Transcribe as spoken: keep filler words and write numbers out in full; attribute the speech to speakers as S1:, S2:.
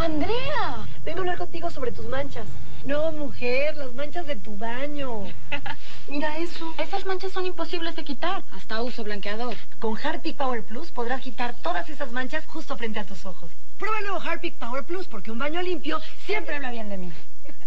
S1: Andrea,
S2: vengo a hablar contigo sobre tus manchas. No, mujer, las manchas de tu baño. Mira eso.
S1: Esas manchas son imposibles de quitar. Hasta uso blanqueador.
S2: Con Harpic Power Plus podrás quitar todas esas manchas justo frente a tus ojos. Prueba el nuevo Harpic Power Plus porque un baño limpio siempre habla bien de mí.